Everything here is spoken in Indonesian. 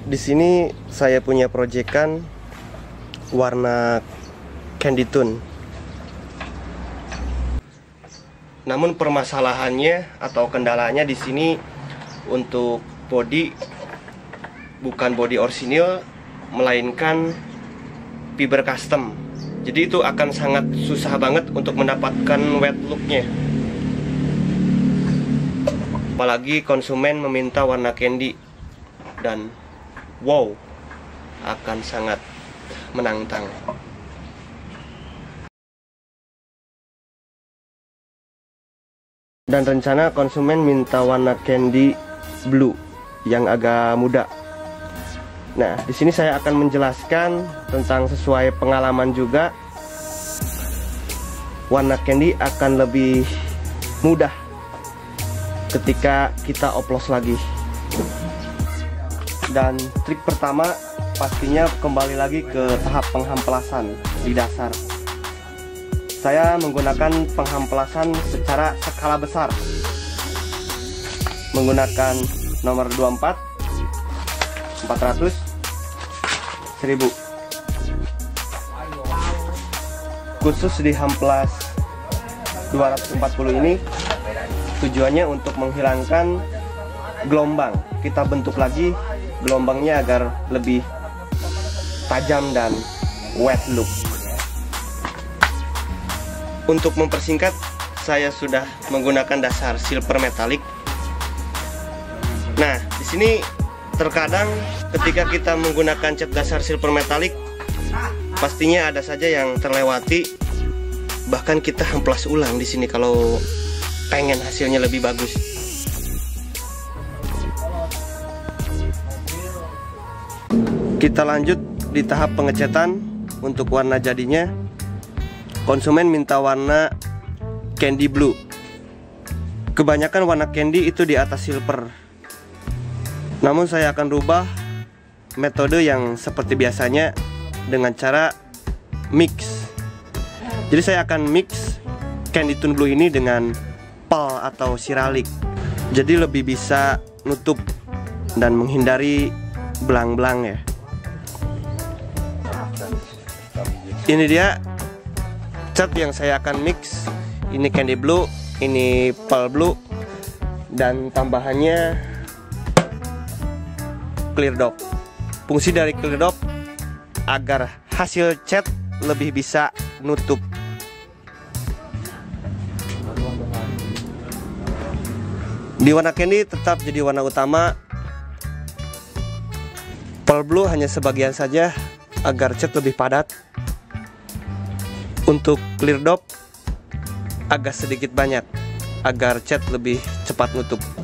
Di sini saya punya proyekan warna Candy Tune. Namun permasalahannya atau kendalanya di sini untuk body bukan body orisinil melainkan fiber custom. Jadi itu akan sangat susah banget untuk mendapatkan wet looknya. Apalagi konsumen meminta warna candy dan wow, akan sangat menantang. Dan rencana konsumen minta warna candy blue yang agak muda. Nah, di sini saya akan menjelaskan tentang sesuai pengalaman juga. Warna candy akan lebih mudah ketika kita oplos lagi. Dan trik pertama pastinya kembali lagi ke tahap penghamplasan di dasar. Saya menggunakan penghamplasan secara skala besar, menggunakan nomor 24, 400, 1000. Khusus di hamplas 240 ini tujuannya untuk menghilangkan gelombang. Kita bentuk lagi gelombangnya agar lebih tajam dan wet look. Untuk mempersingkat, saya sudah menggunakan dasar silver metallic. Nah, di sini terkadang ketika kita menggunakan cat dasar silver metallic, pastinya ada saja yang terlewati. Bahkan kita hamplas ulang di sini kalau pengen hasilnya lebih bagus. Kita lanjut di tahap pengecetan. Untuk warna jadinya, konsumen minta warna candy blue. Kebanyakan warna candy itu di atas silver. Namun saya akan rubah metode yang seperti biasanya dengan cara mix. Jadi saya akan mix Candy Tune Blue ini dengan pal atau siralik. Jadi lebih bisa nutup dan menghindari belang-belang ya. Ini dia cat yang saya akan mix. Ini Candy Blue, ini Pal Blue, dan tambahannya Clear Dop. Fungsi dari Clear Dop agar hasil cat lebih bisa nutup. Di warna candy tetap jadi warna utama. Pal Blue hanya sebagian saja agar cat lebih padat. Untuk Clear Dop agak sedikit banyak agar cat lebih cepat nutup.